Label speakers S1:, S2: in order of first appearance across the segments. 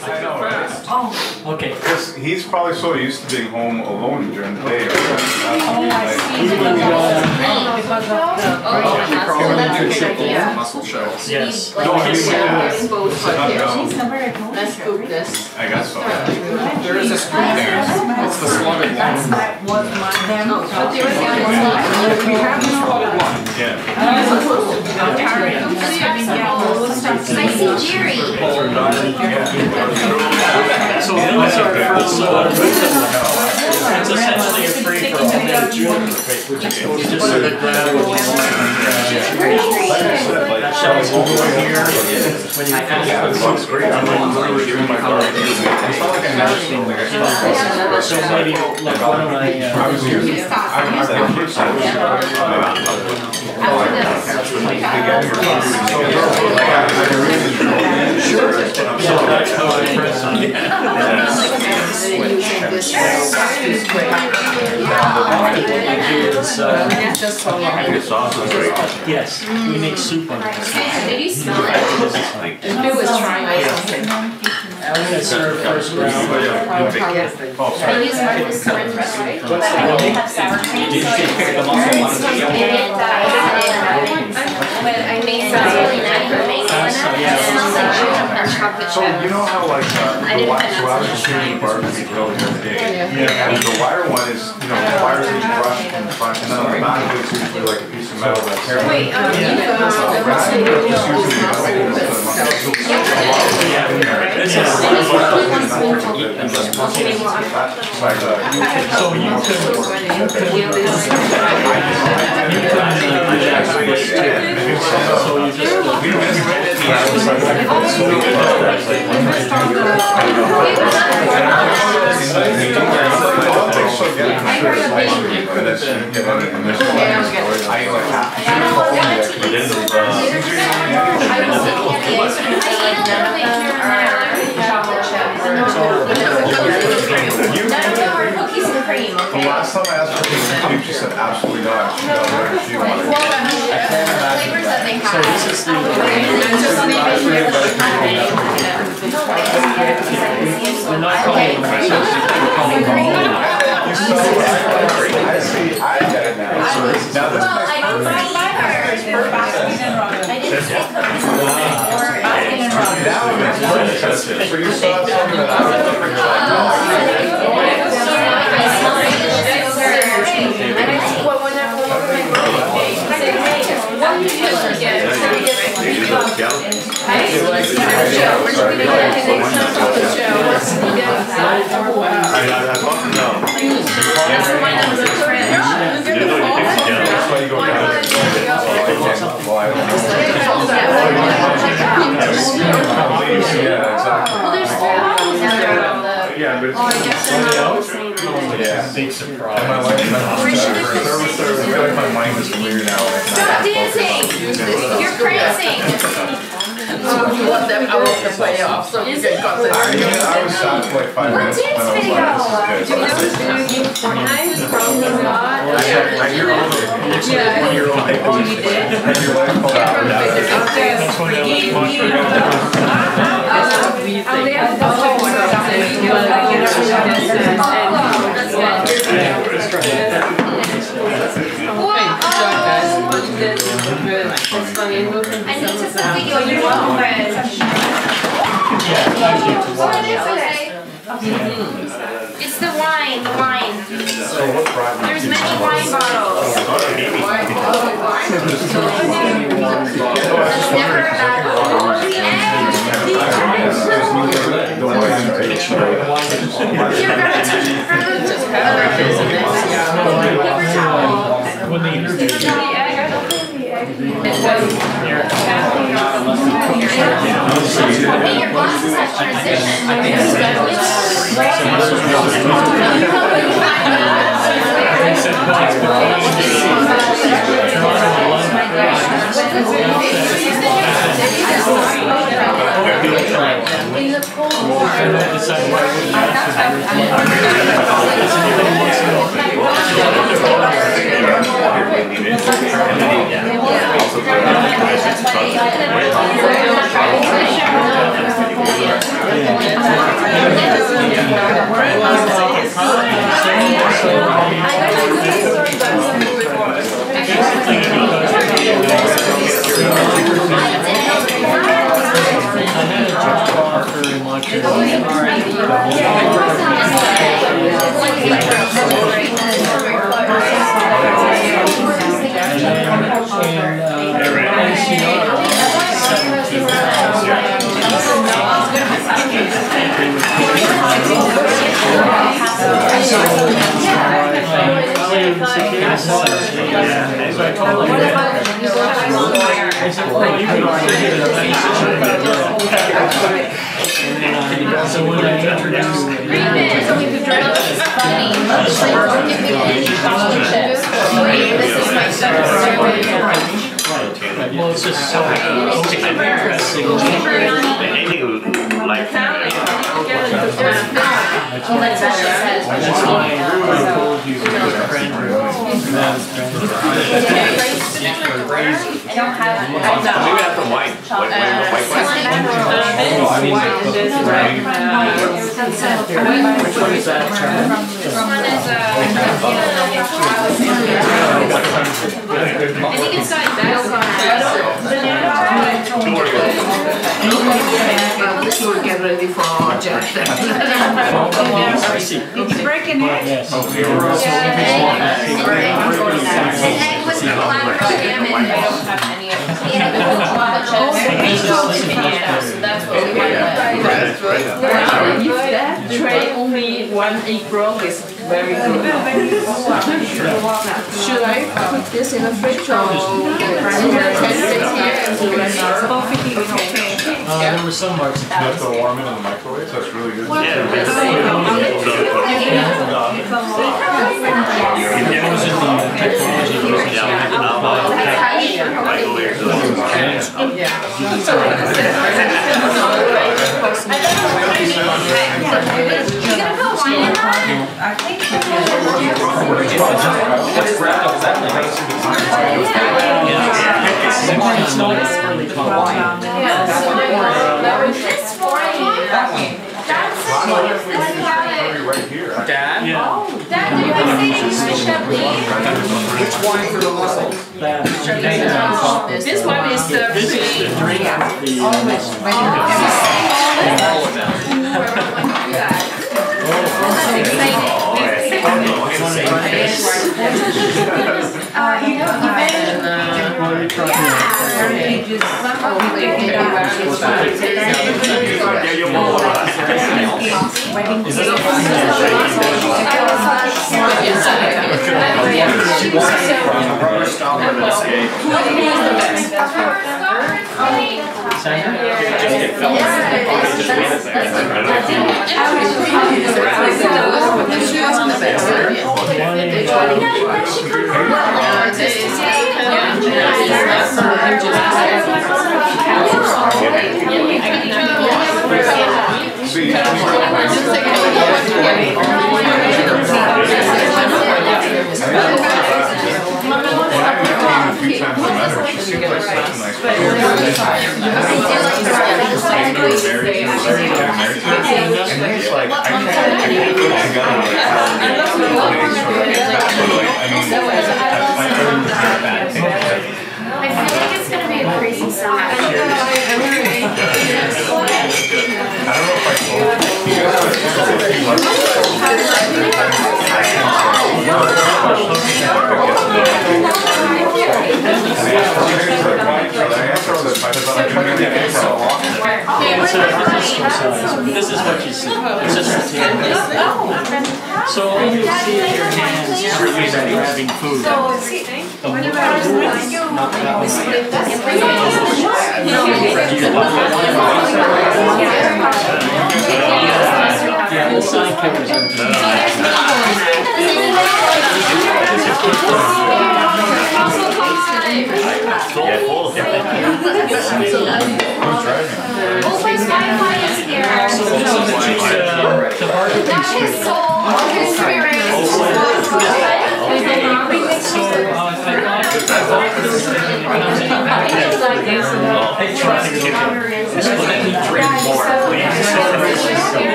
S1: I know, right?
S2: Oh, okay.
S1: Because he's probably so used to being home alone during the day.
S3: Oh, I see.
S4: Muscle shows.
S2: Yes.
S3: Like,
S1: No, I mean,
S3: let's scoop this.
S1: I guess so.
S4: There is a scoop there. It's the slotted
S3: That's
S4: one.
S3: my, was my them.
S5: But there was the other one.
S4: We have the slotted one.
S1: Yeah.
S5: I see Jerry.
S2: So that's our first it's essentially a free for all day June, which is just sort of grab that shell over here. When you
S1: Yeah, it looks great. I'm like literally doing my garden. It's not like I national like I
S2: so maybe like one of my
S1: I was using I first time
S2: so that's how I press on it. Yes, we make soup on it.
S5: Did you smell it?
S3: It was trying something.
S2: I'm going to serve first round.
S5: I use my syringe, right? But I have sour cream.
S4: Did you take pick the muscle one?
S5: But I made some really nice mango in it. It smells like chocolate
S1: So you know how like the wire, so I was just shooting the barbecue grill the other day. And the wire one is, you know, the wires that you brush in the front, and then on the back it's usually like a piece of metal that's here.
S5: Wait,
S1: The last time I asked her to cream, she said absolutely not. She got whatever she wanted.
S2: So this is the we're not calling them recipes, we're calling them
S1: I see, I get it now. So now this
S5: well, I don't buy either. I didn't say cookies or basking and robbers.
S1: now it makes more sense. So you saw something that I was looking for. Yeah, exactly. Yeah, but it's
S2: big surprise.
S1: my life, I feel like my mind is clear now.
S5: Stop dancing! You're prancing!
S3: I want them to play off so we can cut it.
S1: I was sad for like 5 minutes.
S5: Dance video!
S1: I hear all of it.
S3: Yeah.
S1: Your own people.
S3: Oh, you did?
S1: And your wife called out.
S5: I need to send video. You're welcome. It's the wine,
S1: So what brought
S5: There's many wine bottles. Never a bad
S2: When they interviewed
S5: your glasses have in the Cold War.
S1: Yeah.
S2: So when I introduced well, it's just so interesting. That's why I told you the friend room.
S5: I don't have it.
S4: Maybe have the white. White
S2: Which one is that?
S5: This one is I think it's got milk on
S3: This will get ready for Jack.
S5: Did you break in it?
S2: Yes.
S5: And with the black salmon, I don't have any of it. Yeah, the chocolate chips. So that's what we want.
S3: Try only one egg roll is very good. Should I put this in the fridge or
S2: There were some marks.
S1: You have to warm it in the microwave, so it's really good. Right here.
S4: Dad?
S2: Yeah.
S5: Dad, did you say that you switched up leaves?
S4: Which wine for the muscles?
S3: this one is the
S2: This is the drink with the
S4: All of them.
S2: This is what you see. It's just the tip. So all you see is your hands grabbing food. Yeah, the side cameras are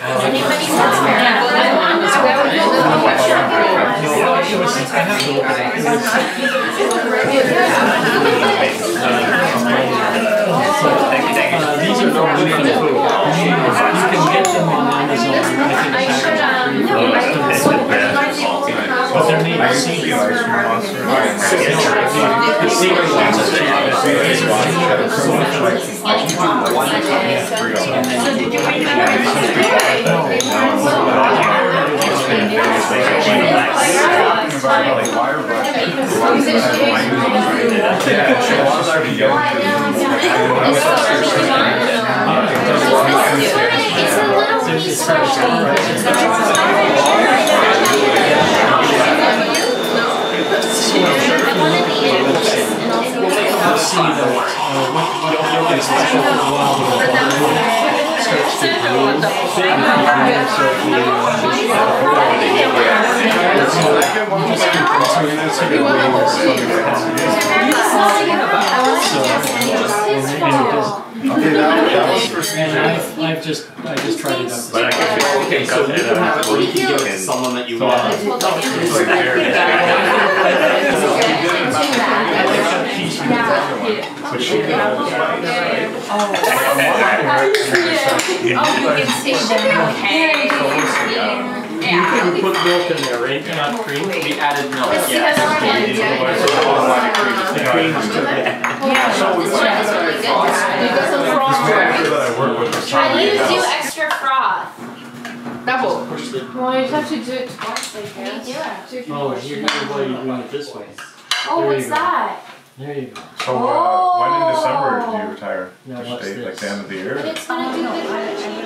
S5: Anybody know?
S2: These are no good for the food. You can get them on Amazon. But they're made of seaweed. The seaweed ones are cheap. These are so much like I just tried it out.
S6: But I can cut it out. Or you can give it to someone that you love.
S1: But she did all the spice, right?
S5: You can see them, okay.
S2: You can put milk in there, right? Not cream.
S6: We added milk.
S5: Let's see how strong it is.
S2: The cream is too big.
S5: How do you do extra froth?
S3: Double.
S7: Well, you have to do it twice, I guess.
S2: Oh, here's why you're doing it this way.
S5: Oh, what's that?
S2: There you go.
S1: So, when in December do you retire?
S2: Now
S1: Just
S2: what's
S1: stay like
S2: this?
S1: the end of the year?
S5: But it's gonna do good.